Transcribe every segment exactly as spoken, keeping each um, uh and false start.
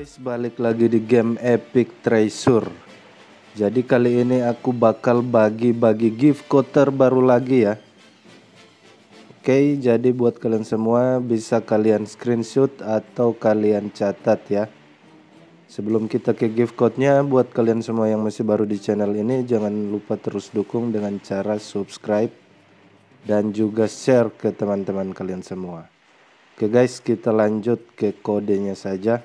Guys, balik lagi di game Epic Treasure. Jadi kali ini aku bakal bagi-bagi gift code terbaru lagi ya. Oke, jadi buat kalian semua bisa kalian screenshot atau kalian catat ya. Sebelum kita ke gift code-nya, buat kalian semua yang masih baru di channel ini, jangan lupa terus dukung dengan cara subscribe dan juga share ke teman-teman kalian semua. Oke guys, kita lanjut ke kodenya saja.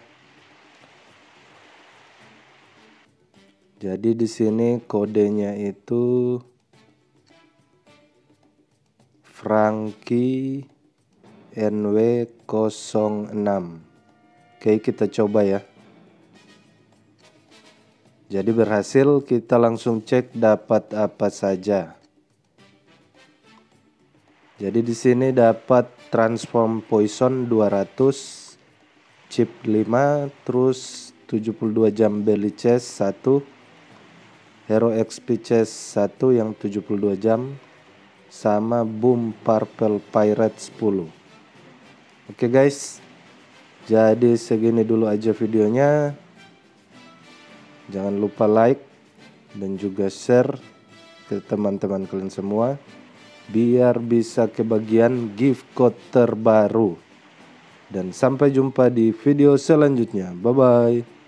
Jadi di sini kodenya itu Franky N W nol enam. Oke, kita coba ya. Jadi berhasil, kita langsung cek dapat apa saja. Jadi di sini dapat transform poison dua ratus, chip lima, terus tujuh puluh dua jam belly chest satu, hero X P chest satu yang tujuh puluh dua jam, sama boom purple pirate sepuluh. Oke guys, jadi segini dulu aja videonya. Jangan lupa like dan juga share ke teman-teman kalian semua, biar bisa kebagian gift code terbaru. Dan sampai jumpa di video selanjutnya. Bye bye.